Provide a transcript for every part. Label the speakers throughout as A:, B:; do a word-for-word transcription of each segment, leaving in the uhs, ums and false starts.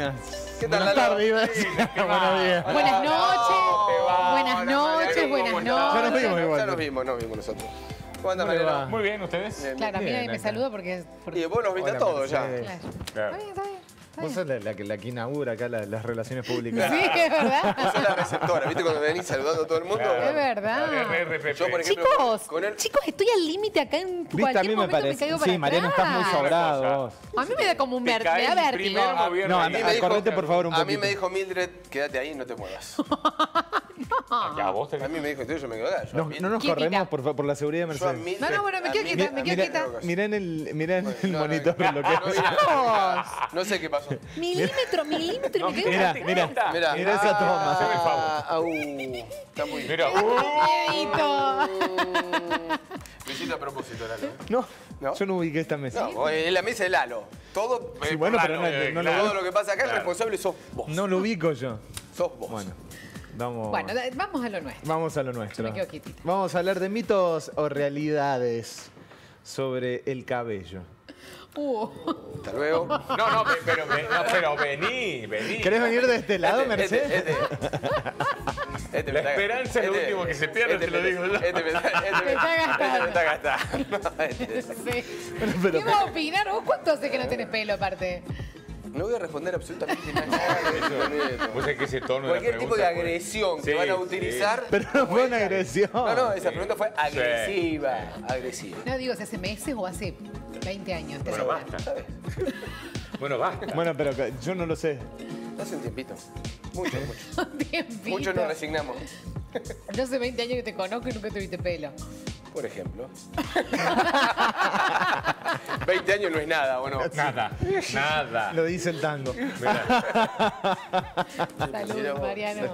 A: buenas.
B: ¿Qué tal,
A: Buenas
B: Lalo?
A: tardes.
B: Sí,
A: Buenos días.
C: Buenas noches,
B: va?
C: buenas
B: Hola,
C: noches,
B: Mariano,
C: buenas
B: ¿cómo
C: noches.
B: estás?
A: Ya nos vimos igual.
B: Ya nos vimos, nos vimos nosotros. ¿Cómo andas,
A: ¿Cómo le
B: Mariano?
A: va?
D: Muy bien, ¿ustedes?
B: Bien.
C: Claro, a mí
A: Bien,
C: nadie me
A: acá.
C: saluda porque... porque...
B: Y vos los viste a
A: Hola,
B: todos ya.
A: Mercedes.
C: Claro.
D: Claro.
C: Está bien, está bien. Está
A: Vos
C: bien.
A: sos la, la que, la que inaugura acá la- las relaciones públicas.
C: Sí, es verdad.
B: Vos sos la receptora, ¿viste? Cuando venís saludando a todo el mundo.
D: Claro.
C: Es verdad.
D: R R P P.
B: Yo, por ejemplo,
C: Chicos,
B: con él-
C: chicos, estoy al límite acá en
A: Viste,
C: cualquier
A: a mí me
C: momento me
A: parece.
C: caigo para
A: Sí, Mariano, estás muy
C: atrás.
A: sobrado
D: Cosa.
A: vos.
C: A mí me da como un
D: Te
C: ver, me
D: cae
C: da
D: el
C: vértigo.
D: primer gobierno
A: No,
D: ahí.
A: a mí
B: me dijo-
A: correte por favor un
B: A
A: poquito.
B: mí me dijo Mildred, quédate ahí, no te muevas.
D: A vos te...
B: A mí me dijo, entonces yo me quedo acá. Yo a
A: No,
B: Mil-
A: no nos
C: Quietita.
A: corremos por, fa- por la seguridad de
B: yo a
A: Mercedes.
B: Mildred-
C: No, no, bueno, me
B: a
C: quedo
B: Mildred-
C: quieta, me quedo
A: Mira,
C: quieta.
A: mirá en el, mirá en el
B: No, no,
A: monitor
B: no,
A: lo que
B: no, no,
C: Vamos.
B: no sé qué pasó.
C: Milímetro, milímetro, me quedo
A: Mira,
C: para
A: mira.
C: atrás.
B: Mira,
A: Mirá esa toma.
D: Haceme el favor.
B: Ah, au, está muy bien.
D: Mira, uh,
C: Miedito.
B: Lo hiciste a propósito, Lalo.
A: No,
B: ¿No?
A: yo no ubiqué esta mesa.
B: No, es la mesa de Lalo. Todo,
A: Sí,
B: eh,
A: bueno,
B: por
A: pero
B: Lalo.
A: no- no lo
B: Todo
A: veo.
B: lo que pasa acá, el
D: Claro.
B: responsable sos vos.
A: No lo ubico yo.
B: Sos vos.
A: Bueno, vamos,
C: Bueno, da- vamos a lo nuestro.
A: vamos a lo nuestro.
C: Yo me quedo quietita.
A: Vamos a hablar de mitos o realidades sobre el cabello.
C: Uh.
B: Hasta luego.
D: no, no, pe- pero, ve- no, pero vení, vení.
A: ¿Querés venir de este lado,
B: Este,
A: Mercedes?
B: este, este. Este me
D: La
B: está-
D: esperanza es lo
B: este-
D: último que se pierde,
B: este
D: te lo
B: me-
D: digo yo.
B: Este me está, este me,
C: Te está gastando.
B: este me está gastando. Este-
C: Sí.
A: pero-
C: ¿Qué vas a opinar? ¿Vos cuánto hace que no tenés pelo aparte?
B: No voy a responder absolutamente nada.
D: Vos sabés que ese tono
B: Cualquier
D: de la
B: tipo de
D: pregunta fue-
B: agresión que
D: Sí,
B: van a
D: sí.
B: utilizar.
A: Pero no fue una agresión.
B: No, no, esa pregunta fue agresiva. Agresiva.
C: No digo si hace meses o hace veinte años. te
D: Bueno,
C: aseguro.
D: basta. Bueno, basta.
A: Bueno, pero que- yo no lo sé.
B: Hace un tiempito. Mucho, mucho.
C: Un tiempito.
B: Muchos nos resignamos.
C: Yo hace veinte años que te conozco y nunca tuviste pelo.
B: Por ejemplo. veinte años no es nada, ¿o no?
D: Nada, nada.
A: Lo dice el tango.
D: Mira.
C: Saludos, Mariano.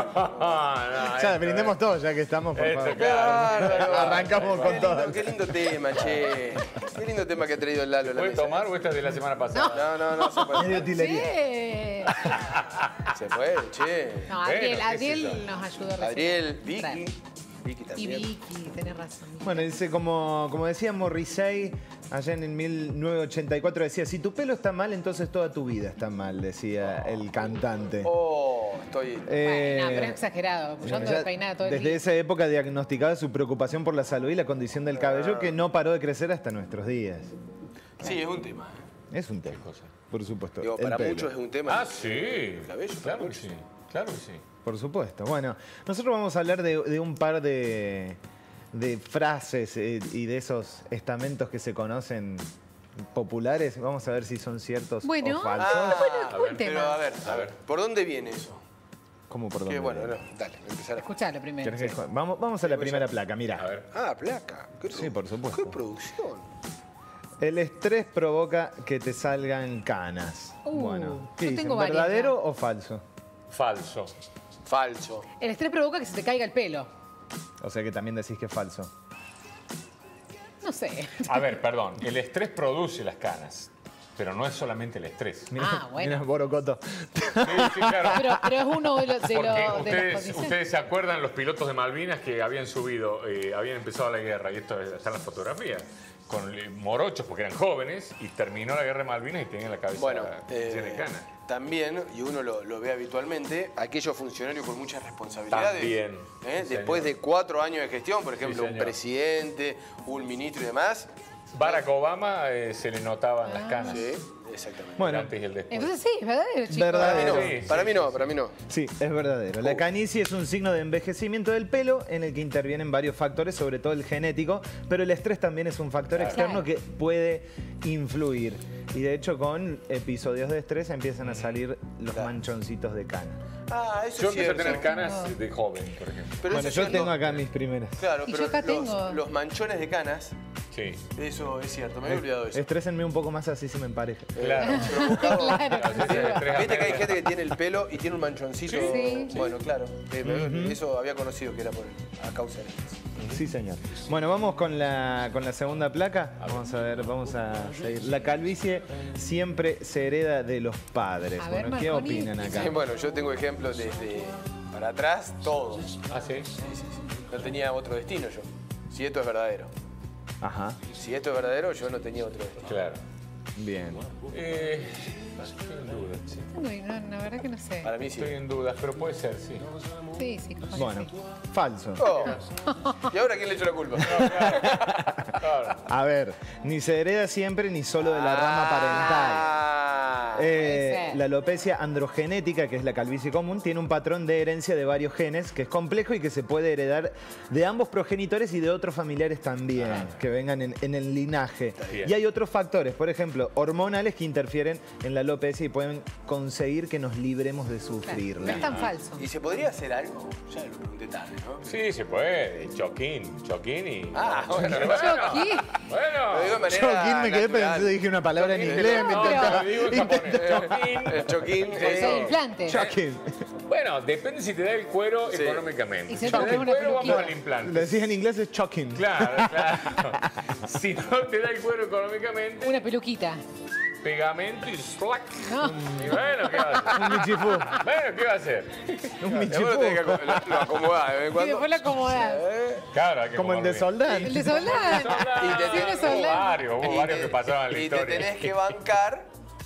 D: Ah, no,
A: Ya,
D: esto,
A: brindemos
D: eh.
A: todos ya que estamos, por
D: Esto,
A: favor.
B: Bárbaro.
A: Arrancamos
B: Qué
A: con
B: lindo,
A: todo.
B: Qué lindo tema, che. Qué lindo tema que ha traído el Lalo a la
D: ¿Puedes
B: mesa.
D: tomar o esta es de la semana pasada?
B: No, no, no, se puede.
A: Medio utilería.
C: Sí.
B: Se puede, che.
C: No, Adriel,
D: Bueno, qué sé
C: Adriel
D: yo.
C: nos ayudó recién.
B: Adriel, Vicky.
C: Trae.
B: Vicky
C: Y
B: también.
C: Vicky, tenés razón.
A: Bueno, dice, como, como decía Morrissey, allá en el mil novecientos ochenta y cuatro, decía, si tu pelo está mal, entonces toda tu vida está mal, decía el cantante.
B: Oh, estoy.
A: Eh,
C: Bueno, pero es exagerado. Yo ando
A: ya
C: despeinada todo el
A: desde
C: día.
A: esa época diagnosticaba su preocupación por la salud y la condición del cabello, que no paró de crecer hasta nuestros días.
B: Sí, es un tema. ¿eh?
A: Es un tema, por supuesto.
B: Digo,
A: el
B: para
A: pelo.
B: muchos es un tema.
D: Ah, sí.
B: El cabello, para
D: Claro que
B: muchos.
D: sí. Claro que sí.
A: Por supuesto. Bueno, nosotros vamos a hablar de, de un par de, de frases eh, y de esos estamentos que se conocen populares. Vamos a ver si son ciertos
C: Bueno.
A: o falsos.
B: Ah,
C: bueno, buen
B: pero
C: tema.
B: a ver, a ver, ¿por dónde viene eso?
A: ¿Cómo por dónde?
B: Que bueno, no, dale, empezar a...
C: Escuchalo primero.
A: ¿Querés que- Vamos, vamos a la primera placa,
D: A
A: mira.
D: ver.
B: Ah, placa. ¿Qué
A: Sí, por supuesto.
B: ¿Qué producción?
A: El estrés provoca que te salgan canas.
C: Uh,
A: bueno, ¿qué
C: yo
A: dicen?
C: tengo varias
A: ¿Verdadero
C: ya.
A: o falso?
D: Falso.
B: Falso.
C: El estrés provoca que se te caiga el pelo.
A: O sea que también decís que es falso.
C: No sé.
D: A ver, perdón. El estrés produce las canas, pero no es solamente el estrés.
A: Mira,
C: Ah, bueno.
A: mira, Borocoto.
D: Sí, sí, claro.
C: Pero, pero es uno de los de,
D: Porque
C: los- de las
D: ustedes,
C: condiciones.
D: ustedes se acuerdan los pilotos de Malvinas que habían subido, eh, habían empezado la guerra, y esto está en las fotografías, con eh, morochos porque eran jóvenes, y terminó la guerra de Malvinas y tenían la cabeza
B: Bueno,
D: llena de
B: eh,
D: canas.
B: también, y uno lo, lo ve habitualmente, aquellos funcionarios con muchas responsabilidades.
D: También,
B: ¿eh?
D: sí,
B: Después
D: señor.
B: de cuatro años de gestión, por ejemplo, un
D: señor.
B: presidente, un ministro y demás.
D: Barack Obama eh, se le notaban las canas.
B: Sí, exactamente.
A: Bueno.
D: El antes y el después.
C: Entonces sí, es verdadero, chicos.
A: Verdad.
B: para mí no,
D: sí,
B: para
D: sí,
B: mí no,
D: sí,
B: para mí no.
A: Sí, es verdadero. La canicie es un signo de envejecimiento del pelo en el que intervienen varios factores, sobre todo el genético, pero el estrés también es un factor externo
C: Claro.
A: que puede influir. Y de hecho con episodios de estrés empiezan a salir los
B: Claro.
A: manchoncitos de cana.
B: Ah, eso
D: Yo
B: es
D: empecé a
B: cierto.
D: tener canas de joven, por ejemplo.
B: Pero
A: Bueno,
B: eso
A: yo
B: es cierto.
A: tengo acá mis primeras.
B: Claro,
C: Y
B: pero
C: yo acá
B: los,
C: tengo.
B: los manchones de canas,
D: Sí.
B: eso es cierto, me había olvidado de eso.
A: Estrésenme un poco más así si me empareja.
D: Claro.
B: Provocado-
C: Claro,
D: Así se
C: sí.
D: estresa
B: Viste que hay
D: menos.
B: gente que tiene el pelo y tiene un manchoncito.
C: Sí.
B: Bueno, claro. eh, Eso había conocido que era por a causa de estrés.
A: Sí, señor. Bueno, vamos con la, con la segunda placa. Vamos a ver, vamos a seguir. La calvicie siempre se hereda de los padres.
C: A ver,
A: Bueno, ¿qué
C: Marconi.
A: opinan acá?
B: Sí, bueno, yo tengo ejemplos desde para atrás, todos.
D: Ah, sí.
B: Sí, sí, sí. No tenía otro destino yo. Si esto es verdadero.
A: Ajá,
B: Si esto es verdadero, yo no tenía otro destino.
D: Claro.
A: bien.
D: Eh, Estoy en duda, sí.
C: Uy, no, la verdad que no sé.
B: Para mí sí.
D: Estoy en dudas, pero puede ser, sí.
C: Sí, sí, capaz que
A: Bueno,
C: sí.
A: falso.
B: Oh. ¿Y ahora quién le echó la culpa?
D: Claro.
A: A ver, ni se hereda siempre ni solo de la rama parental.
B: Ah.
A: Eh,
C: Puede ser.
A: la alopecia androgenética, que es la calvicie común, tiene un patrón de herencia de varios genes que es complejo y que se puede heredar de ambos progenitores y de otros familiares también, que vengan en, en el linaje.
D: bien.
A: Y hay otros factores, por ejemplo, hormonales que interfieren en la alopecia y pueden conseguir que nos libremos de
C: Claro, no
A: sufrirla.
C: es tan falso.
B: ¿Y se podría hacer algo? Ya lo pregunté tarde, ¿no?
D: Sí, se puede. Choquín, choquín y...
B: Ah, bueno.
C: Choquín.
D: Bueno.
B: Lo digo de manera
A: Choquín, me quedé
B: natural.
A: pensando, dije una palabra en
B: Choquín.
A: inglés, me
D: No,
A: intentaba-
D: no, digo en japonés. Choquín.
B: El choquín.
C: Es el
B: eh,
C: implante.
A: Choquín.
D: Bueno, depende si te da el cuero
B: Sí.
D: económicamente.
C: Y
D: Si
C: se
D: te da
C: te
D: el
C: pone una
D: cuero, vamos
C: peluquita.
D: al implante.
A: Lo decís en inglés es choking.
D: Claro, claro. Si no te da el cuero económicamente,
C: Una peluquita.
D: pegamento y slack.
C: No.
D: Y bueno, ¿qué va a hacer?
A: Un michifú.
D: Bueno, ¿qué va a hacer?
A: Un
B: Después lo tenés que
A: michifú.
B: aco- lo, lo acomodás de vez en
C: Y
B: cuando.
C: después la acomodás.
B: Eh,
D: Claro, hay que
A: Como el de
D: acomodarlo
A: Soldán.
C: El de Soldán.
B: Y te
C: Sí,
B: tenés-
C: uno
D: bien. Hubo
C: Soldán.
D: varios, hubo
B: y
D: varios
B: te-
D: que pasaban en la
B: Y
D: historia.
B: te tenés que bancar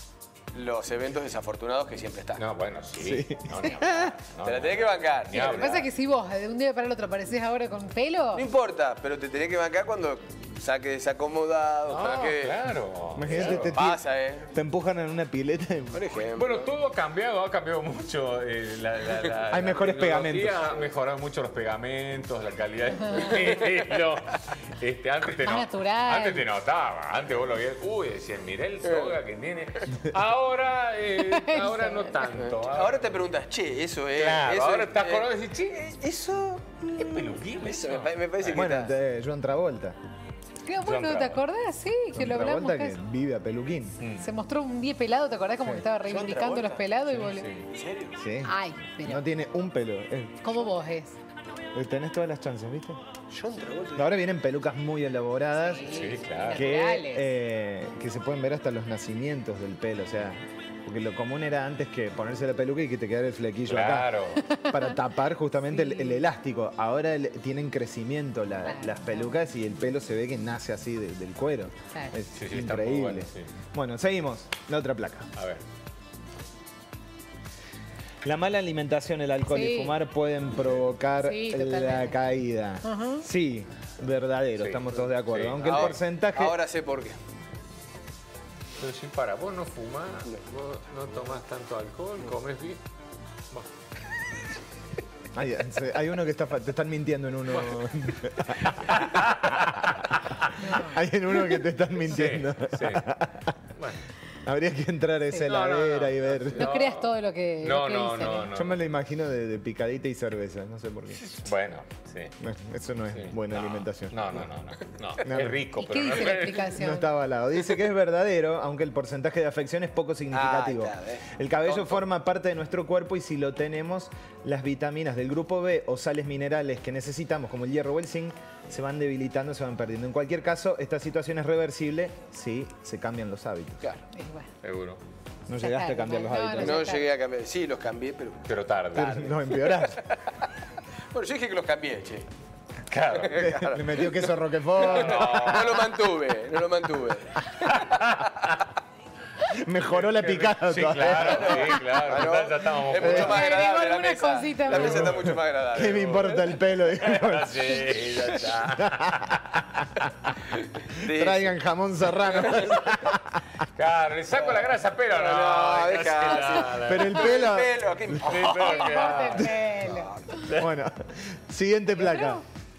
B: los eventos desafortunados que siempre están.
D: No, bueno, sí.
A: Sí.
D: No, ni hablar. No,
B: Te la
D: no.
B: tenés que bancar.
D: Ni
C: Lo que
D: hablar.
C: pasa es que si vos de un día para el otro apareces ahora con pelo,
B: No importa, pero te tenés que bancar cuando saque desacomodado.
D: No,
B: para que...
D: claro.
A: Imagínate, te,
B: Pasa, ¿eh?
A: te empujan en una pileta y...
B: Por ejemplo.
D: Bueno, todo ha cambiado, ha cambiado mucho. eh, la, la- la-
A: Hay
D: la
A: mejores
D: tecnología
A: pegamentos.
D: Ha mejorado mucho los pegamentos, la calidad del pelo. Este, antes te
C: Más
D: no-
C: natural.
D: Antes te notaba, antes vos lo veías, uy, decías, mirá el soga que tiene. Ahora, eh, ahora no tanto.
B: Ahora te preguntas, che, eso es.
D: Claro,
B: eso
D: ahora
B: es-
D: estás
B: eh,
D: con y decís, che,
B: Eso.
D: es peluquín
B: Eso
D: eso.
B: me, pa- me parece que
A: Bueno,
B: está-
A: te- John Travolta.
C: qué bueno, ¿te acordás? Sí, que
A: John
C: lo hablamos
A: Travolta
C: acá.
A: que vive a peluquín.
C: Se mostró un pie pelado, ¿te acordás? Como que estaba reivindicando los pelados y vos le-
B: ¿En serio?
A: Sí.
C: Ay, pero
A: No tiene un pelo. Eh,
C: ¿cómo vos es?
A: Tenés todas las chances, ¿viste?
B: John Travolta.
A: Ahora vienen pelucas muy elaboradas
D: Sí, claro.
A: que,
C: Naturales.
A: eh, que se pueden ver hasta los nacimientos del pelo. O sea, porque lo común era antes que ponerse la peluca y que te quedara el flequillo
D: Claro.
A: acá. Para tapar justamente el,
C: Sí.
A: el elástico. Ahora el- tienen crecimiento la-
C: Claro.
A: las pelucas y el pelo se ve que nace así de- del cuero.
C: Claro.
A: Es
D: Sí, sí, está muy
A: increíble.
D: bueno, sí.
A: Bueno, seguimos. La otra placa.
D: A ver.
A: La mala alimentación, el alcohol
C: Sí.
A: y fumar pueden provocar
C: Sí,
A: la
C: totalmente.
A: caída.
C: Ajá.
A: Sí, verdadero,
D: Sí.
A: estamos todos de acuerdo.
D: Sí.
A: Aunque el
B: Ahora-
A: porcentaje...
B: Ahora sé por qué.
D: Pero si para, vos no fumás, vos no tomás tanto alcohol, comés bien. Bueno,
A: Hay, hay uno que está, fa- te están mintiendo en uno. Hay en uno que te están mintiendo.
D: Sí, sí. Bueno.
A: Habría que entrar a esa
C: Sí.
D: No, no,
A: heladera
D: no.
A: y ver.
C: No creas todo lo que,
D: No,
C: lo que
D: no,
C: dicen,
D: no,
C: ¿eh?
D: no.
A: Yo me lo imagino de, de picadita y cerveza, no sé por qué.
D: Bueno, sí.
A: No, eso no es
D: sí.
A: buena
D: No,
A: alimentación.
D: No, no, no, no. no.
A: No.
D: Es rico,
C: ¿Y qué
D: pero no
C: dice la
D: es.
C: explicación?
A: No está avalado. Dice que es verdadero, aunque el porcentaje de afección es poco significativo.
B: Ah, está, ¿ves?
A: El cabello
B: Tonto.
A: forma parte de nuestro cuerpo y si lo tenemos, las vitaminas del grupo B o sales minerales que necesitamos, como el hierro o el zinc, se van debilitando, se van perdiendo. En cualquier caso, esta situación es reversible si se cambian los hábitos.
B: Claro.
C: Y bueno.
D: Seguro.
A: No
C: Ya
A: llegaste
C: está,
A: a cambiar los
C: no, no,
A: hábitos.
C: ya
B: No
C: está.
B: llegué a cambiar. Sí, los cambié, pero.
D: Pero tarde.
A: Pero no empeorás.
B: Bueno, yo dije que los cambié, che.
D: Claro.
A: Le metió queso roquefort,
B: No lo mantuve, no lo mantuve.
A: mejoró la picada
D: Sí,
A: todavía.
D: claro, sí, claro.
B: Ah, ¿no?
D: Ya, ya estábamos.
B: Es mucho más
C: Le agregó
B: agradable la
C: alguna
B: mesa.
C: cosita
B: La
C: más.
B: mesa está mucho más agradable.
A: ¿Qué me importa el pelo?
D: Sí, ya está.
B: Sí.
A: Traigan jamón serrano.
D: Claro, le saco la grasa, pero no.
B: No,
D: no
B: deja,
D: hace
B: sí.
D: nada.
A: Pero el pelo...
B: Pelo, ¿qué importa?
D: Sí, pero
C: ¿Qué
D: que-
C: importa el pelo?
A: Bueno, siguiente placa.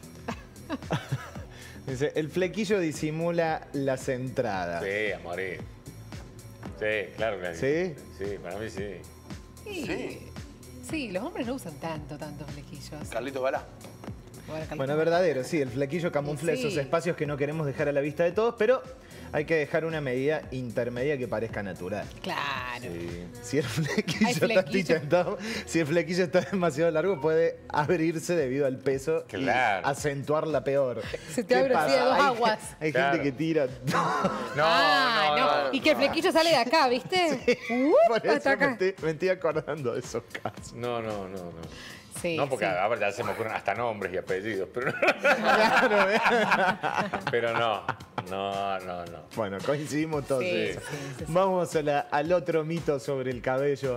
A: Dice, el flequillo disimula las entradas.
D: Sí, a morir. Sí, claro que
A: ¿Sí?
D: Sí, para mí sí.
C: Sí.
B: Sí.
C: Sí, los hombres no usan tanto, tantos flequillos.
B: Carlitos Balá.
C: Bueno, Carlitos.
A: Bueno, verdadero, sí, el flequillo camufla
C: Sí.
A: esos espacios que no queremos dejar a la vista de todos, pero hay que dejar una medida intermedia que parezca natural.
C: Claro.
D: Sí.
A: Si el flequillo,
C: Hay
A: está
C: flequillo.
A: tintentado, si el flequillo está demasiado largo, puede abrirse debido al peso
D: Claro.
A: y acentuarla peor.
C: Se te
A: ¿Qué
C: abre así
A: pasa?
C: a dos
A: Hay-
C: aguas.
A: Hay
D: Claro.
A: gente que tira.
D: No,
C: ah,
D: no, no.
C: Y que el flequillo sale de acá, ¿viste? Uh,
A: Por eso
C: hasta
A: me
C: acá.
A: estoy, me estoy acordando de esos casos.
D: No, no, no, no.
C: Sí,
D: no, porque
C: sí.
D: ahora ya se me ocurren hasta nombres y apellidos, pero,
A: Claro, ¿eh?
D: pero no, no, no, no.
A: Bueno, coincidimos todos.
C: Sí,
A: en
C: sí,
A: eso.
C: sí, sí.
A: Vamos a la- al otro mito sobre el cabello.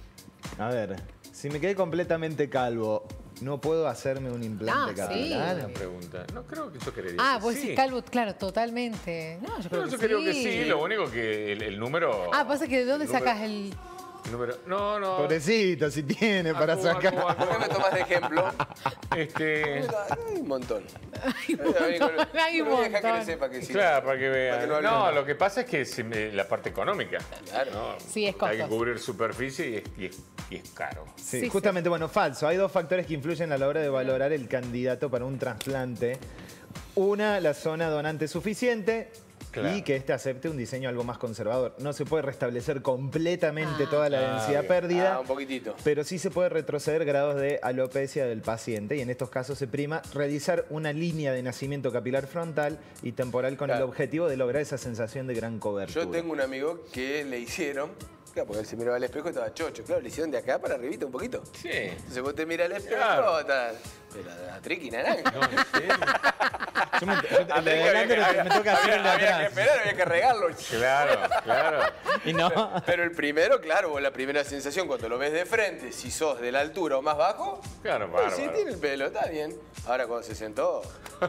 A: A ver, si me quedé completamente calvo, ¿no puedo hacerme un implante
C: Ah, sí.
A: capilar?
D: Buena pregunta. No creo que yo creería
C: Ah,
D: que
C: vos
D: sí.
C: decís calvo, claro, totalmente. No, yo creo
D: No,
C: que
D: yo
C: sí.
D: creo que sí, lo único que el, el número...
C: Ah, pasa que ¿de dónde
D: el número-
C: sacas el...?
D: el número? No, no.
A: Pobrecito, si tiene para
D: Actúa,
A: sacar.
D: actúa,
B: ¿Por qué me tomás de ejemplo?
D: Este,
B: Hay un montón.
C: Hay un montón, hay un
B: Pero deja que le
C: montón.
B: sepa que sí.
D: claro, para que
B: Para
D: vean.
B: que no
D: No,
B: hable.
D: lo que pasa es que se me- la parte económica.
B: Claro.
D: ¿no?
C: Sí, es
D: Hay que
C: costoso.
D: cubrir superficie y es, y es- y es caro.
A: Sí,
C: Sí,
A: justamente, bueno, falso. Hay dos factores que influyen a la hora de valorar el candidato para un trasplante. Una, la zona donante suficiente.
D: Claro.
A: Y que éste acepte un diseño algo más conservador. No se puede restablecer completamente
C: Ah.
A: toda la
D: Ah,
A: densidad
D: bien.
A: perdida.
B: Ah, un poquitito.
A: Pero sí se puede retroceder grados de alopecia del paciente y en estos casos se prima realizar una línea de nacimiento capilar frontal y temporal con
B: Claro.
A: el objetivo de lograr esa sensación de gran cobertura.
B: Yo tengo un amigo que le hicieron, claro, porque él se miraba al espejo y estaba chocho. Claro, le hicieron de acá para arribita un poquito.
D: Sí.
B: Entonces vos te miras al espejo,
D: Claro.
B: está, pero la triqui naranja.
D: No, en serio.
A: Yo me, yo- el de
B: Había que-
A: adelante lo-
B: había-
A: me toca hacer el de
B: había- había que
A: atrás.
B: esperar, había que regarlo.
D: Claro, claro.
A: Y no.
B: Pero el primero, claro, vos la primera sensación cuando lo ves de frente, si sos de la altura o más bajo,
D: Claro,
B: pues sí,
D: bárbaro.
B: tiene el pelo, está bien. Ahora cuando se sentó,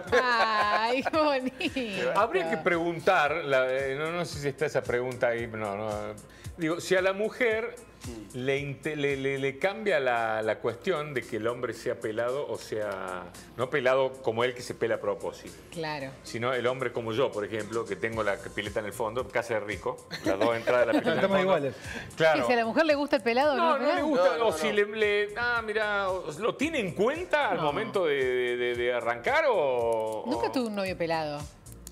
C: Ay, qué bonito.
D: Habría que preguntar, la- eh, no, no sé si está esa pregunta ahí, no, no. Digo, si a la mujer le, inte- le- le- le cambia la, la cuestión de que el hombre sea pelado o sea, no pelado como él que se pela a propósito,
C: Claro.
D: sino el hombre como yo, por ejemplo, que tengo la pileta en el fondo, casa de rico, las dos entradas de la pileta en el
A: Estamos
D: fondo.
A: iguales.
D: Claro.
C: Que si a la mujer le gusta el pelado o no,
D: No,
C: el
D: no le
C: pelado.
D: gusta.
B: No, no,
D: o si
B: no.
D: le, le- Ah, mira, ¿lo tiene en cuenta al
C: No.
D: momento de, de- de- de arrancar o...?
C: Nunca
D: o-
C: tuve un novio pelado.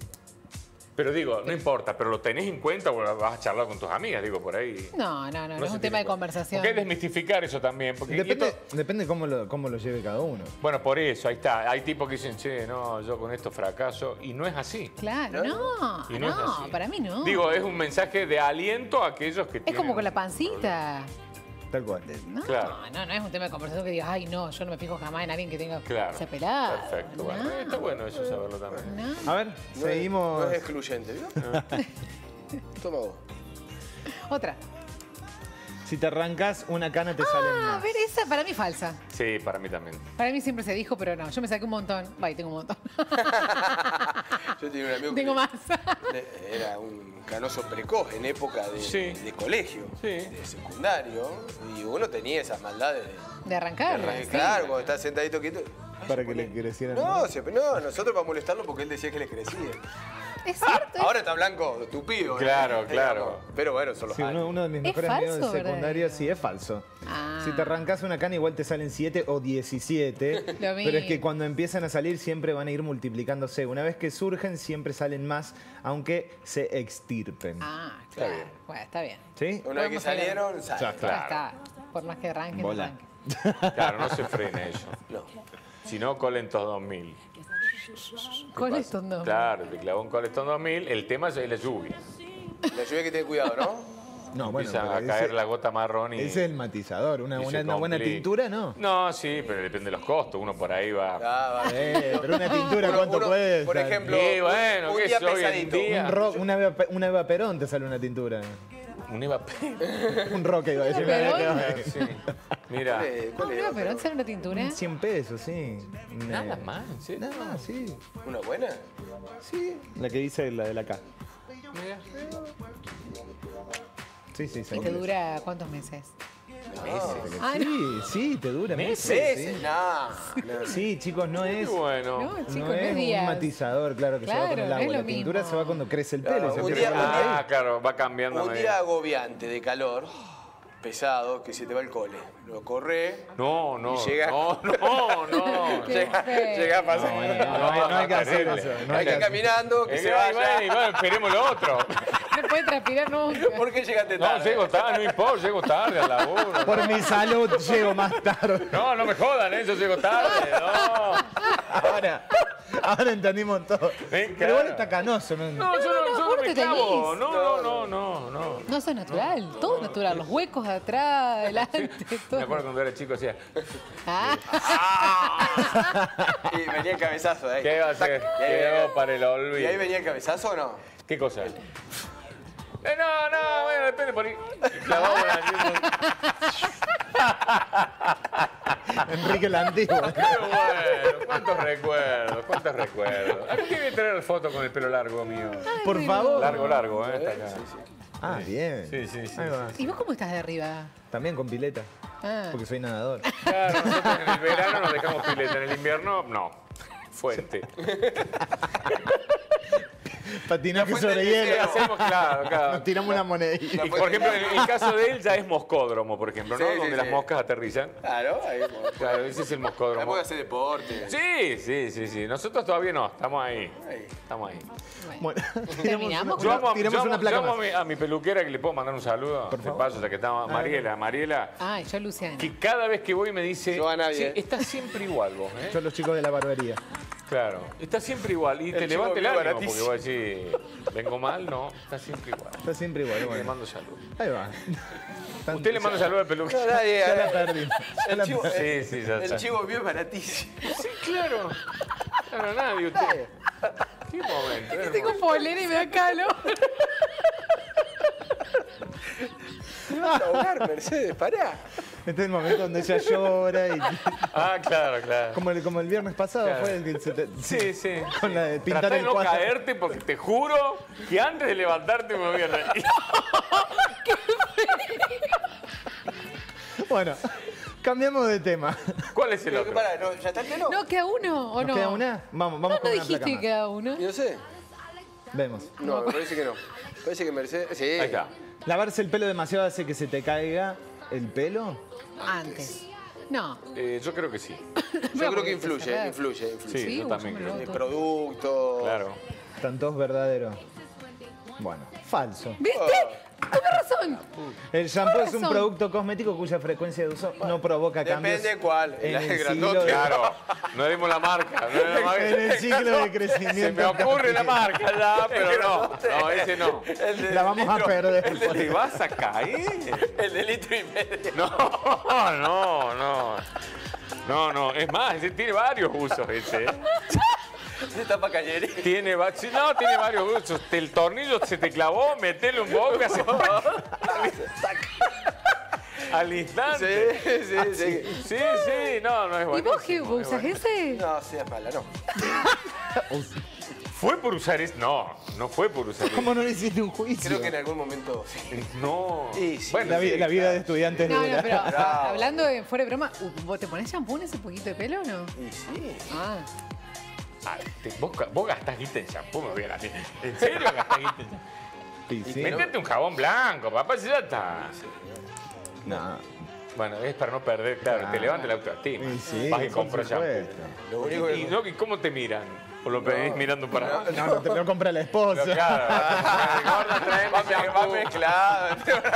D: Pero digo, no importa, pero lo tenés en cuenta o vas a charlar con tus amigas, digo, por ahí.
C: No, no, no, no, es
D: se
C: un
D: tiene
C: tema de
D: en cuenta.
C: conversación.
D: Porque hay que desmistificar eso también. Porque y
A: Depende,
D: esto-
A: depende cómo lo, cómo lo lleve cada uno.
D: bueno, por eso, ahí está. Hay tipos que dicen, che, no, yo con esto fracaso. Y no es así.
C: Claro, no,
D: Y no, es
C: no,
D: así.
C: para mí no.
D: Digo, es un mensaje de aliento a aquellos que
C: Es
D: tienen
C: como con la
D: un-
C: pancita.
A: Tal cual.
C: No,
D: Claro.
C: no, no es un tema de conversación que digas, ay, no, yo no me fijo jamás en alguien que tenga
D: Claro.
C: esa pelada.
D: Perfecto. Bueno,
C: No,
D: está bueno eso saberlo también.
C: no.
A: A ver,
B: no,
A: seguimos.
B: es, no es excluyente, ¿vio? Toma vos.
C: Otra.
A: Si te arrancas una cana te salen
C: Ah, a
A: más.
C: ver, esa para mí falsa.
D: Sí, para mí también.
C: Para mí siempre se dijo, pero no. Yo me saqué un montón. Vaya, tengo un montón.
B: Yo tenía un amigo
C: tengo
B: que
C: más.
B: le- era un canoso precoz en época de,
D: Sí.
B: de colegio,
D: Sí.
B: de secundario, y uno tenía esas maldades de,
C: De arrancar.
B: de-
C: sí.
B: claro, cuando estás sentadito quieto. ay,
A: Para
B: se
A: que le
B: pone-
A: crecieran
B: No,
A: más.
B: se- no, nosotros para molestarlo porque él decía que le crecía.
C: Es cierto.
B: Ahora está blanco, tupido. ¿eh?
D: Claro,
B: Eh,
D: claro.
B: vamos, Pero bueno, son los
A: Sí, uno,
B: años.
A: uno de mis
C: ¿Es
A: mejores amigos
C: falso,
A: de secundario,
C: verdadero?
A: sí, es falso.
C: Ah.
A: Si te arrancas una cana, igual te salen siete o diecisiete.
C: Lo
A: Pero es que
C: mismo.
A: cuando empiezan a salir, siempre van a ir multiplicándose. Una vez que surgen, siempre salen más, aunque se extirpen.
C: Ah, claro.
D: bien.
C: Bueno, está bien.
A: ¿Sí?
B: Una vez que
C: Podemos hablar.
B: salieron, salen.
D: Ya,
C: Ya
D: claro.
C: está. Por más que arranquen,
A: Bola.
C: arranquen.
D: Claro, no se frena eso.
B: No.
D: Si no, Colentos dos mil.
C: Con estos no.
D: Claro, te clavó un Colentos dos mil. El tema es la lluvia.
B: La lluvia hay que tener cuidado, ¿no?
A: No, bueno,
D: Empieza
A: pero
D: a caer
A: ese,
D: la gota marrón y...
A: ese es el matizador. Una,
D: y
A: una,
D: se
A: una buena
D: complica.
A: tintura, ¿no.
D: No, sí, pero depende de los costos. Uno por ahí va...
B: Ah, va.
A: Eh, pero una tintura,
B: Uno-
A: ¿cuánto
B: uno,
A: puede?
B: Por
A: estar?
B: ejemplo,
D: Y bueno,
B: un
D: qué
B: día
D: sé, hoy en
B: pesadito.
D: día.
A: Un rock, una, Eva, Pe- una Eva Perón te sale una tintura.
D: Un Eva
A: Un rock iba a decir.
C: ¿Perón?
D: Sí. Mira,
B: Eh, ¿Cuál
C: No,
B: era?
C: no, pero ¿en serio una tintura?
A: cien pesos, sí.
D: nada
A: Eh,
D: más, ¿en serio?
A: Nada más, sí.
B: ¿Una buena?
A: Sí. La que dice la de la K.
D: Mira.
A: Sí, sí, sí.
C: ¿Y te dura cuántos meses?
B: Meses.
C: Ah,
A: Sí, sí, te dura meses.
B: Meses,
A: sí.
B: no. no.
A: Sí, chicos, no es,
D: Qué bueno.
C: No, chicos,
A: no
C: no
A: es
C: es
A: un
C: días.
A: matizador, claro, que se va con
C: Claro,
A: el
C: no
A: agua.
C: es
A: La
C: lo
A: tintura
C: mismo.
A: se va cuando crece el
B: Claro,
A: pelo. y se
B: un
A: empieza
B: día-
A: a
B: un
A: poner
B: día-
A: ahí.
D: Ah, claro, va cambiando.
B: Un día agobiante de calor, pesado, que se te va el cole. Lo corre,
D: No, no,
B: Y llega-
D: no, no, no.
C: Qué
B: llega,
C: feo.
B: llega a pasar.
A: No, no, no, no hay que hacer
D: terrible.
A: eso. No
B: hay
A: hay
B: que
A: que
B: ir caminando, que
D: Eh,
B: se
D: y
B: vaya.
D: bueno, y bueno, esperemos lo otro.
C: No puede transpirar nunca.
B: ¿Por qué llegaste
D: No,
B: tarde?
D: llego tarde, no importa, llego tarde al laburo.
A: Por mi salud llego más tarde.
D: No, no me jodan, ¿eh? Yo llego tarde, no.
A: Ahora, Ahora entendimos todo.
D: Ven,
A: Pero igual
D: cara.
A: está canoso, ¿no?
D: No, yo no, yo no
C: aparte
D: me
C: te
D: clavo.
C: lís.
D: No, no, no, no, no.
C: No, eso es natural, todo es natural. Los huecos atrás, adelante, todo.
D: Me acuerdo cuando era chico hacía.
C: Ah.
B: Y venía el cabezazo de ahí.
D: ¿Qué va a hacer?
B: Y ahí-
D: Quedó para el
B: ¿Y ahí
D: olvido.
B: venía el cabezazo o no?
D: ¿Qué cosa? Eh, no, no, bueno, depende por ahí. Clavamos la
A: Enrique el Antiguo.
D: Qué bueno, cuántos recuerdos, cuántos recuerdos. ¿A qué voy a traer foto con el pelo largo mío?
A: Por favor.
D: Largo, largo, ¿eh? Está acá.
A: Ah, bien.
D: Sí, sí, sí.
A: Ahí va.
C: ¿Y vos cómo estás de arriba?
A: También con pileta.
C: Ah.
A: Porque soy nadador.
D: Claro, nosotros en el verano nos dejamos pileta, en el invierno, no. Fuente.
A: Patinaje
B: La fuente
A: sobre
B: del
A: hielo.
B: deseo.
D: Hacemos, claro, claro.
A: Nos tiramos una monedita.
D: Y, por ejemplo, en el caso de él ya es moscódromo, por ejemplo, ¿no?
B: Sí, sí,
D: Donde
B: sí.
D: las moscas aterrizan.
B: Claro, ahí.
D: Claro, ese es el
B: Ahí
D: moscódromo.
B: puede hacer deporte.
D: Sí, sí, sí, sí. Nosotros todavía no, estamos ahí.
B: Ahí.
D: Estamos ahí.
A: Bueno,
C: ¿Terminamos?
D: Yo amo, a-
A: tiramos
D: yo amo-
A: una placa
D: yo amo a,
A: más.
D: mi, a mi peluquera que le puedo mandar un saludo.
A: Por
D: De
A: favor.
D: paso, ya que estamos. Mariela, Mariela.
C: Ay, yo Luciana.
D: Que cada vez que voy me dice.
B: Yo a nadie,
D: "Sí,
B: ¿eh?
D: estás siempre igual vos, ¿eh?
A: Son los chicos de la barbería.
D: Claro. Estás siempre igual. Y te
B: chico
D: levanta el
B: mío
D: ánimo, porque
B: baratísimo.
D: vos decís, vengo mal, no. Estás siempre igual.
A: Está siempre igual.
D: Le
A: Bueno.
D: mando salud.
A: Ahí va. Tan-
D: Usted le manda salud al peluquero.
B: No, nadie,
A: Ya la
B: eh,
A: perdimos. Ya
B: El
A: la
B: chivo,
A: perdimos.
B: eh,
D: Sí, sí, ya
B: el
D: está.
B: chivo mío es baratísimo.
D: Sí, claro. Claro, nadie, usted. ¿Qué momento? hermoso.
C: Tengo polera y me da calor.
B: Te vas a ahogar, Mercedes, pará.
A: Este es el momento donde ella llora y
D: Ah, claro, claro.
A: como el, como el viernes pasado
D: Claro.
A: fue el que se te-
D: Sí, sí.
A: con la de pintar
D: Tratá de
A: el
D: no
A: cuadro.
D: caerte porque te juro que antes de levantarte me voy a reír.
A: Bueno, cambiamos de tema.
D: ¿Cuál es el
B: Pero,
D: otro?
B: pará, no, ¿ya está el pelo?
C: ¿No queda uno o
A: ¿Nos
C: no?
A: queda una? Vamos, vamos
C: No,
A: con
C: no
A: una
C: dijiste
A: placa
C: que
A: más.
C: queda uno.
B: Yo no sé.
A: Vemos.
B: No, me parece que no. Parece que Mercedes. Sí.
D: Ahí está.
A: ¿Lavarse el pelo demasiado hace que se te caiga el pelo?
C: Antes. No.
D: Eh, yo creo que sí.
B: Yo creo que influye, influye, influye.
D: Sí,
C: Sí,
D: yo
C: uy,
D: también
C: yo me
D: creo.
C: lo
B: El
C: hago
B: producto.
D: Claro.
A: Están todos verdaderos. Bueno, falso.
C: ¿Viste? Tuve razón.
A: El shampoo es un
C: razón.
A: producto cosmético cuya frecuencia de uso no provoca cambios.
B: Depende cuál.
A: en
B: El
A: el
B: grandote.
A: ciclo de-
D: Claro. No dimos la marca. No dimos la marca.
A: En el ciclo de
D: Se
A: crecimiento.
D: me ocurre la marca ya, pero no. No, ese no.
B: El de
A: La vamos a
B: litro-
A: perder.
D: ¿Te vas a caer?
B: El de litro y medio.
D: No, no, no. No, no. Es más, ese tiene varios usos ese. ¿eh?
B: De tapa cañería.
D: Tiene, va- sí, no, tiene varios usos. El tornillo se te clavó, metele un boca, se... al instante.
B: Sí, sí, sí.
D: Sí, sí, no, no es bueno.
C: ¿Y vos qué usas ese?
B: No, seas mala, no.
D: ¿Fue por usar eso? No, no fue por usar eso.
A: ¿Cómo no le hiciste un juicio?
B: Creo que en algún momento sí.
D: No.
B: Sí, sí.
D: Bueno,
A: La, vi-
D: sí,
A: la vida
D: claro.
A: de estudiante es
C: No,
A: dura.
C: no, pero
B: Bravo.
C: hablando de fuera de broma, ¿vos te ponés shampoo en ese poquito de pelo o no?
B: Y sí.
C: Ah.
D: Ah, te- vos, vos gastás guita en shampoo, me voy a la mierda. ¿En serio gastás guita en shampoo?
A: Sí, sí.
D: Métete un jabón blanco, papá, si ya está.
A: No.
D: Bueno, es para no perder, claro, te levanta la autoestima.
A: Sí, sí,
D: Vas y
A: por
D: compras shampoo.
A: supuesto.
B: Lo único
D: ¿Y,
B: que.
D: no, ¿y cómo te miran? ¿O lo pedís mirando para abajo?
A: No, no, te lo compra la esposa.
D: Pero claro, gorda, traeme
B: Va, me- va
D: shampoo.
B: mezclado.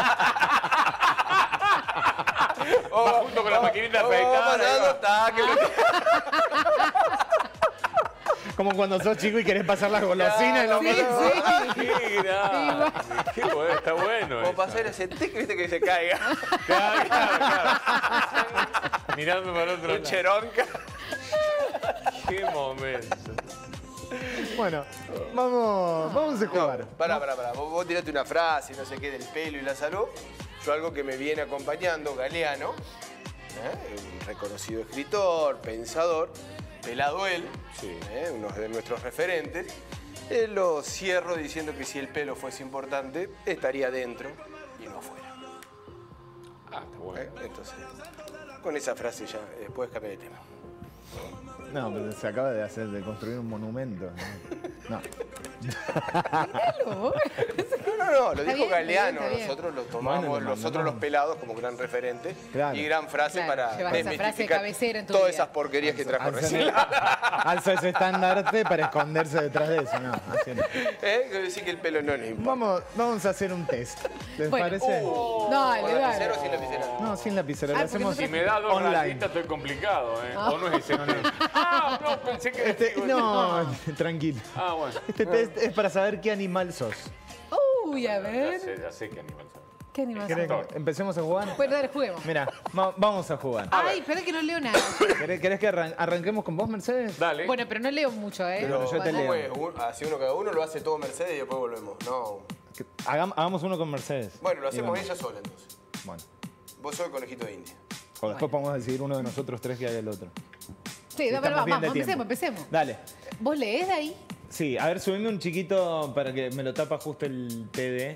D: Va junto con la maquinita
B: Oh,
D: afeitada.
B: va pasando,
D: ahí
B: está, que lo-
A: Como cuando sos chico y querés pasar las golosinas. y lo
C: Sí,
A: pasas-
D: va. Qué grande. Qué bueno, está bueno.
B: Como
D: eso.
B: pasar ese tic, viste que se caiga.
D: Claro, claro, claro. Mirando para otro
B: Un
D: lado.
B: cheronca.
D: Qué momento.
A: Bueno, vamos, vamos a jugar.
B: No, pará, pará, pará. Vos, vos tiraste una frase, no sé qué, del pelo y la salud. Yo algo que me viene acompañando, Galeano, ¿eh? Un reconocido escritor, pensador, pelado él,
D: Sí.
B: ¿eh? Uno de nuestros referentes. Eh, lo cierro diciendo que si el pelo fuese importante, estaría dentro y no afuera.
D: Ah, está
B: ¿eh?
D: bueno.
B: Entonces, con esa frase ya eh, puedes cambiar de tema.
A: No, pero se acaba de hacer, de construir un monumento. No. No.
C: Míralo.
B: No, no, no, lo
C: Está
B: dijo
C: bien,
B: Galeano.
C: está bien.
B: Nosotros lo tomamos,
A: Bueno, lo
B: nosotros
A: mandamos.
B: los pelados, como gran referente
A: Claro.
B: y gran frase
C: Claro,
B: para
C: llevas esa frase de
B: desmitificar
C: cabecera en tu
B: todas
C: vida.
B: esas porquerías que trajo
A: Alza,
B: recién.
A: alza ese estandarte para esconderse detrás de eso, no. Así no.
B: ¿Eh? Quiero decir que el pelo no le importa.
A: Vamos, vamos a hacer un test. ¿Les
C: Bueno.
A: parece?
B: Uh,
C: Dale,
B: ¿con
C: dale.
B: lapicero o sin lapicera?
A: No, sin lapicero.
C: Ah,
A: Lo
C: porque
A: hacemos
D: Si me da dos
A: online.
D: rayitas estoy complicado, ¿eh? ¿O no es ese? Ah, no, pensé que...
A: Este, no, tranquilo.
D: Ah, bueno.
A: Este test es para saber qué animal sos.
C: Uy, a
D: Ya
C: ver.
D: sé, ya sé qué animal soy.
C: ¿Qué animal
A: ¿Querés
C: sos?
A: que empecemos a jugar?
C: Bueno, dale, juguemos.
A: Mira, va- vamos a jugar.
C: Ay, espera que no leo nada.
A: ¿Querés, querés que arran- arranquemos con vos, Mercedes?
D: Dale.
C: Bueno, pero no leo mucho, ¿eh?
B: Pero
A: yo te
B: ¿cómo
A: leo.
B: es? Un- Así uno cada uno lo hace todo Mercedes y después volvemos. No.
A: Que- hagam- hagamos uno con Mercedes.
B: Bueno, lo
A: Y
B: hacemos
A: vamos.
B: ella sola entonces.
A: Bueno.
B: Vos sos el conejito de India.
A: O después podemos decidir uno de nosotros tres que haga el otro.
C: Sí,
A: Estamos
C: vamos,
A: bien
C: vamos,
A: de
C: empecemos,
A: tiempo.
C: empecemos.
A: Dale.
C: ¿Vos leés de ahí?
A: Sí, a ver, subime un chiquito para que me lo tapa justo el T D.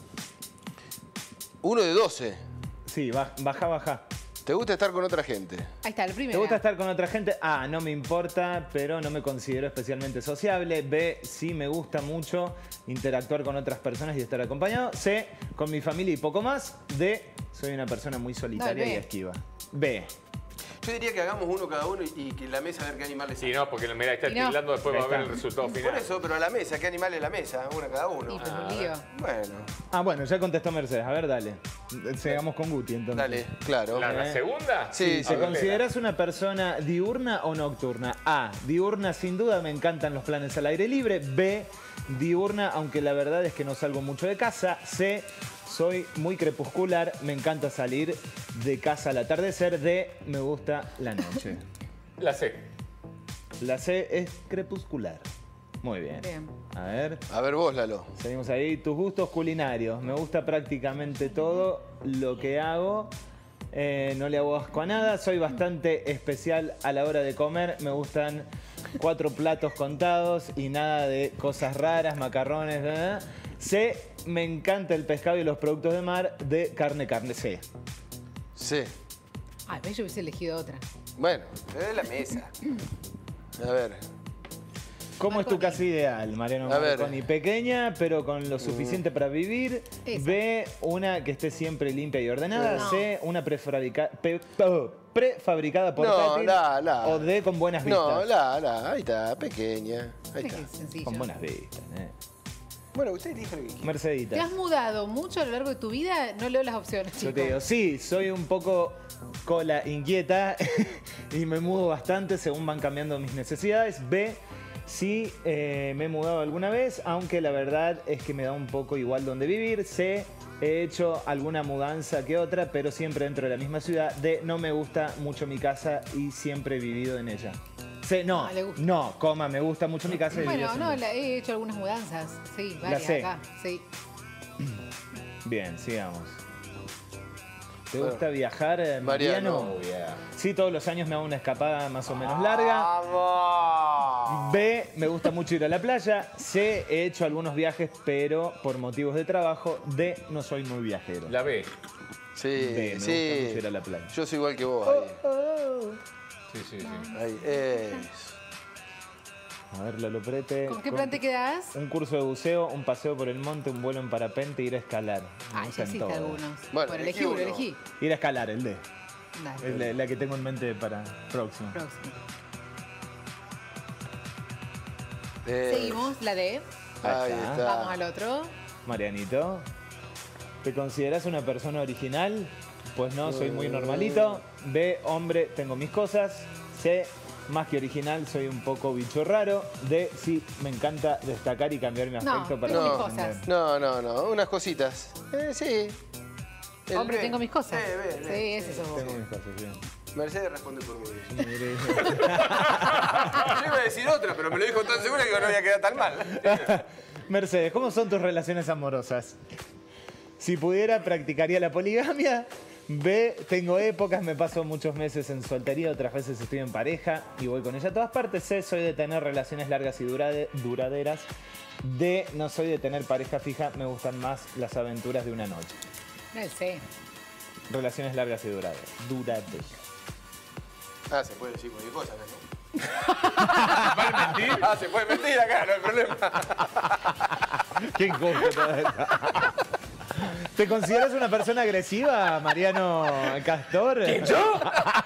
B: Uno de doce.
A: Sí, ba- baja, baja.
B: ¿Te gusta estar con otra gente?
C: Ahí está, el
A: ¿Te
C: primero.
A: gusta estar con otra gente? A, no me importa, pero no me considero especialmente sociable. B, sí me gusta mucho interactuar con otras personas y estar acompañado. C, con mi familia y poco más. D, soy una persona muy solitaria
C: No,
A: y
C: B.
A: esquiva. B.
B: Yo diría que hagamos uno cada uno y, y que la mesa a ver qué animal le
D: Sí,
B: sale.
D: no, porque mira, está
C: Y no.
D: tildando, después va a
A: Ahí
D: ver
A: está.
D: el resultado
B: Por
D: final.
B: eso, pero a la mesa, ¿qué animal es la mesa? Una cada uno.
C: Y pues
D: Ah,
C: un lío.
B: Bueno,
A: Ah, bueno, ya contestó Mercedes. A ver, dale. Sigamos con Guti, entonces.
B: dale, claro.
D: ¿La, la
A: Eh.
D: segunda?
B: Sí,
A: ¿Te
B: sí.
A: consideras una persona diurna o nocturna? A, diurna sin duda, me encantan los planes al aire libre. B, diurna, aunque la verdad es que no salgo mucho de casa. C, soy muy crepuscular, me encanta salir de casa al atardecer. D, me gusta la noche.
D: La C.
A: La C es crepuscular. Muy bien.
C: Bien.
A: A ver,
B: A ver vos, Lalo.
A: seguimos ahí. Tus gustos culinarios. Me gusta prácticamente todo lo que hago. Eh, no le hago asco a nada. Soy bastante especial a la hora de comer. Me gustan cuatro platos contados y nada de cosas raras, macarrones. ¿verdad? C, me encanta el pescado y los productos de mar. De carne, carne. C.
B: Sí.
C: Ay, pero yo hubiese elegido otra.
B: Bueno, es la mesa. A ver.
A: ¿Cómo es tu
C: Marconi.
A: casa ideal, Mariano
B: A ver.
A: Marconi? Pequeña, pero con lo suficiente para vivir.
C: Esa.
A: B, una que esté siempre limpia y ordenada.
C: No.
A: C, una prefabrica- pe- oh, prefabricada
B: No,
A: portátil.
B: la, la.
A: O D, con buenas vistas.
B: No, la, la. Ahí está, pequeña. Ahí
C: Qué
B: está.
C: sencillo.
A: Con buenas vistas. Eh.
B: Bueno, usted dijo lo que quiere.
C: ¿Te
A: Mercedita.
C: has mudado mucho a lo largo de tu vida? No leo las opciones,
A: Yo
C: chicos.
A: te digo, sí, soy un poco cola inquieta y me mudo bastante según van cambiando mis necesidades. B, sí, eh, me he mudado alguna vez, aunque la verdad es que me da un poco igual donde vivir. C, he hecho alguna mudanza que otra, pero siempre dentro de la misma ciudad. D, no me gusta mucho mi casa y siempre he vivido en ella. C, no,
C: Ah, le gusta.
A: no, coma, me gusta mucho mi casa y he vivido
C: Bueno, no,
A: siempre.
C: la- he hecho algunas mudanzas. Sí, varias
A: C.
C: acá. Sí.
A: Bien, sigamos. ¿Te
B: Bueno.
A: gusta viajar, eh, Mariano?
B: Mariano.
D: Oh, yeah.
A: Sí, todos los años me hago una escapada más o menos larga.
B: ¡Vamos!
A: B, me gusta mucho ir a la playa. C, he hecho algunos viajes, pero por motivos de trabajo. D, no soy muy viajero.
D: La B.
B: Sí,
A: B, me
B: sí.
A: gusta mucho ir a la playa.
B: Yo soy igual que vos ahí.
D: Sí, sí, sí.
B: Ahí, es.
A: A ver, Lalo Prete.
C: ¿Con qué
A: Con-
C: plan te quedás?
A: Un curso de buceo, un paseo por el monte, un vuelo en parapente, ir a escalar. Me
C: Ay, ya
A: gustan
C: hiciste
A: todos.
C: algunos.
B: Bueno,
C: Bueno,
B: elegí
C: elegí uno,
B: uno.
C: elegí.
A: Ir a escalar, el D.
C: Dale.
A: Es la, la que tengo en mente para próximo.
C: Próximo.
B: Eh,
C: Seguimos, la D.
B: Ahí
A: está.
B: está.
C: Vamos al otro.
A: Marianito, ¿te consideras una persona original? Pues no, soy muy normalito. B, hombre, tengo mis cosas. C, más que original, soy un poco bicho raro. D, sí, me encanta destacar y cambiar mi
C: No,
A: aspecto para
C: tengo mis
A: sorprender.
C: cosas.
B: No, no, no. Unas cositas. Eh, sí. El
C: Hombre,
B: B.
C: tengo mis cosas.
B: Eh, B, B.
C: Sí, ese sos vos.
A: Tengo mis cosas, bien.
B: Mercedes responde por mí. Yo iba a decir otra, pero me lo dijo tan segura que no había quedado tan mal.
A: Mercedes, ¿cómo son tus relaciones amorosas? Si pudiera, practicaría la poligamia. B, tengo épocas, me paso muchos meses en soltería, otras veces estoy en pareja y voy con ella a todas partes. C, soy de tener relaciones largas y durade- duraderas. D, no soy de tener pareja fija, me gustan más las aventuras de una noche.
C: No, el C.
A: Relaciones largas y duraderas. Duraderas.
B: Ah, se puede decir cualquier cosa, ¿no?
D: ¿Vale mentir?
B: Ah, se puede mentir acá, no hay problema.
A: Qué injusto todo esto. ¿Te consideras una persona agresiva, Mariano Castor?
D: ¿Quién, yo?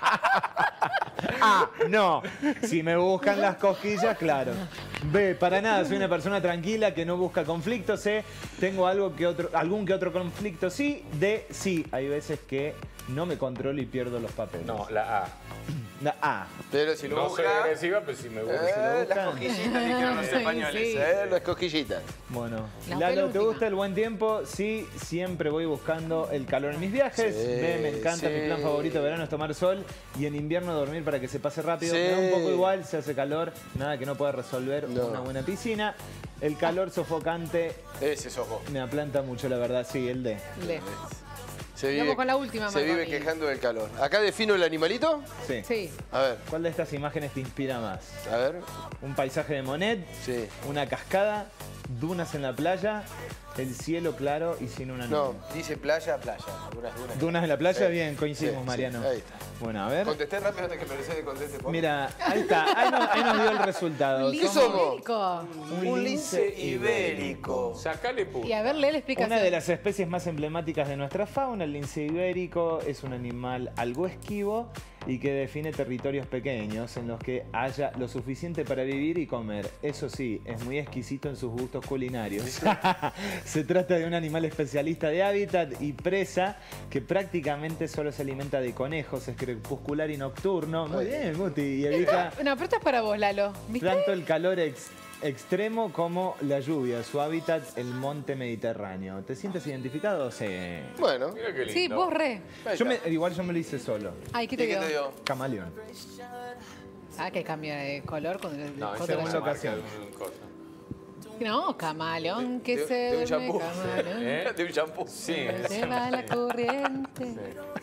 A: A, no. Si me buscan las cosquillas, claro. B, para nada, soy una persona tranquila que no busca conflictos. C, tengo algo que otro, algún que otro conflicto. Sí. D, sí, hay veces que no me controlo y pierdo los papeles.
D: No, la A.
A: La A.
B: Pero si lo
D: No
B: busca...
D: soy agresiva, pero si me gusta.
B: Eh,
A: si lo buscan.
B: las cosquillitas dijeron los
C: Sí,
B: españoles,
C: sí.
B: eh, las cosquillitas.
A: Bueno,
C: La
A: Lalo, ¿te
C: penúltima.
A: gusta el buen tiempo? Sí, siempre voy buscando el calor en mis viajes.
B: Sí,
A: B, me encanta,
B: sí.
A: mi plan favorito de verano es tomar sol y en invierno dormir para que se pase rápido.
B: Sí.
A: Me da un poco igual, se hace calor, nada que no pueda resolver
B: No.
A: una buena piscina. El calor sofocante
B: Ese sos vos.
A: me aplanta mucho, la verdad. Sí, el D.
C: Le.
B: Se
C: Vamos con la última,
B: se vive
C: Marconi.
B: quejando del calor. Acá defino el animalito.
A: Sí.
C: Sí.
B: A ver,
A: ¿Cuál de estas imágenes te inspira más?
B: a ver.
A: ¿Un paisaje de Monet?
B: Sí.
A: ¿Una cascada? ¿Dunas en la playa? ¿El cielo claro y sin una
B: No,
A: nube?
B: dice playa, playa. Algunas dunas.
A: ¿Dunas en la playa?
B: Sí.
A: Bien, coincidimos,
B: Sí,
A: Mariano.
B: sí, ahí está.
A: Bueno, a ver.
B: Contesté rápido antes que Mercedes conteste. por favor.
A: Mira, ahí está, ahí nos, ahí nos dio el resultado.
C: Un lince
B: somos?
C: ibérico.
B: Un lince ibérico.
D: Sacale punto.
C: Y a ver, lee la explicación.
A: Una de las especies más emblemáticas de nuestra fauna, el lince ibérico, es un animal algo esquivo y que define territorios pequeños en los que haya lo suficiente para vivir y comer. Eso sí, es muy exquisito en sus gustos culinarios. Se trata de un animal especialista de hábitat y presa que prácticamente solo se alimenta de conejos, es crepuscular y nocturno. Muy bien, Guti. Y evita
C: No, pero esto es para vos, Lalo. ¿Viste?
A: tanto el calor ex- extremo como la lluvia. Su hábitat, el monte Mediterráneo. ¿Te sientes identificado? Sí.
B: Bueno.
D: Mira qué lindo.
C: Sí, vos re.
B: ahí
A: Yo
B: está.
A: me- igual yo me lo hice solo.
C: Ay, ¿qué
B: ¿Y
C: te
B: qué
C: dio?
B: te dio?
A: Camaleón.
C: Ah, que cambia de color con el
D: No,
C: con
D: esa es
C: la-
A: segunda
D: una marca
A: ocasión.
D: de un coso.
C: No, camaleón que
B: De-
C: se
B: de un
C: duerme,
B: shampoo.
C: camaleón.
D: ¿Eh?
B: De un shampoo.
D: Sí.
C: Se va la corriente.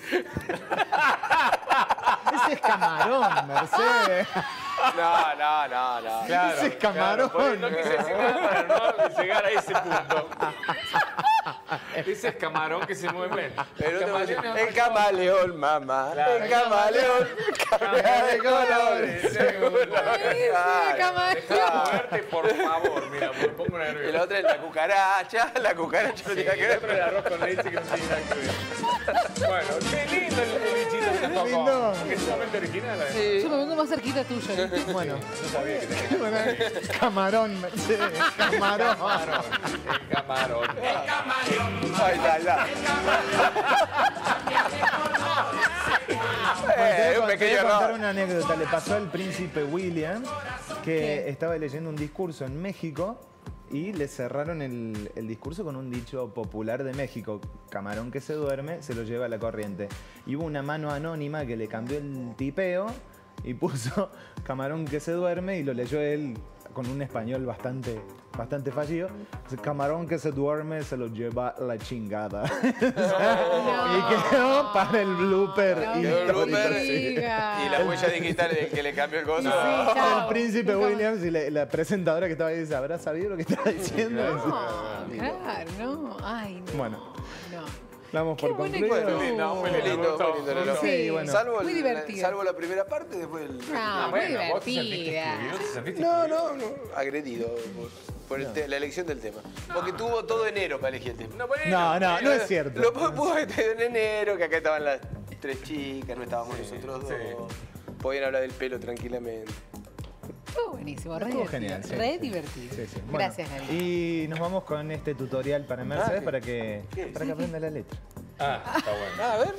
A: Ese es camarón, Mercedes.
B: No, no, no, no.
D: Claro,
A: Ese es camarón.
D: claro, por eso no quise decir nada para no llegar a ese punto. Ese es camarón que se mueve.
B: El, otro
D: Camaleón
B: dice,
D: es
B: el
D: otra
B: camaleón, mamá.
D: Claro.
B: El camaleón cambia de colores. según lo que
C: Ese
B: haga.
C: camaleón.
D: Deja de moverte, por favor. Mira, me pongo
B: Y la
D: nervioso.
B: otra es la cucaracha. La cucaracha no
D: Sí,
B: tiene que
D: y el
B: ver.
D: otro es el arroz con leche que no tiene nada que ver. Bueno, qué lindo el, el bichito que te tocó.
A: lindo.
D: Que es sumamente original. además.
B: Sí.
C: Yo me vengo más cerquita tuyo. ¿viste?
A: Bueno,
D: No sabía que tenía
A: bueno, camarón, Mercedes. Camarón.
D: camarón. El camarón.
B: Ahí está, ahí está.
A: Te voy
B: Eh,
A: a
B: un
A: con- te
B: pequeño
A: voy a contar
B: error.
A: una anécdota. Le pasó al príncipe William que
C: ¿Qué?
A: estaba leyendo un discurso en México y le cerraron el, el discurso con un dicho popular de México. Camarón que se duerme, se lo lleva a la corriente. Y hubo una mano anónima que le cambió el tipeo y puso camarón que se duerme y lo leyó él con un español bastante, bastante fallido. Dice, camarón que se duerme se lo lleva la chingada. Y quedó para el blooper.
C: No,
A: y
B: Quedó el
C: no
B: blooper
C: me digas.
B: y la huella digital del que le cambió el gozo.
C: Sí, chao.
A: El príncipe
C: Nunca-
A: Williams y la, la presentadora que estaba ahí dice, ¿habrá sabido lo que estaba diciendo?
C: No, claro, no. Ay, no.
A: Bueno,
C: No.
A: vamos
C: Qué
A: por
C: buena
A: concluido.
C: actitud.
D: Muy lindo, muy
B: Muy
D: lindo.
B: lindo, muy lindo, Lalo.
C: Sí,
A: bueno.
B: Salvo,
C: Muy
B: el-
C: divertido.
B: salvo la primera parte, después el...
C: No,
D: Ah,
C: muy
D: bueno, vos te sentiste
C: divertida.
D: excluido, te sentiste
B: No,
D: excluido.
B: no, no. Agredido por, por el te- la elección del tema. Porque tuvo todo enero para elegir el tema.
D: No, bueno,
A: No, no, no es cierto.
B: Lo pudo pudo haber tenido en enero, que acá estaban las tres chicas, no estábamos nosotros dos.
D: sí.
B: Podían hablar del pelo tranquilamente.
C: Estuvo buenísimo, re
A: Estuvo
C: divertido.
A: genial, sí,
C: re
A: sí.
C: divertido.
A: Sí, sí. Bueno,
C: Gracias, Gaby.
A: y nos vamos con este tutorial para Mercedes
B: Ah,
A: para que,
B: ¿qué?
A: para que aprenda la letra.
D: Ah, está bueno.
B: Ah, a ver.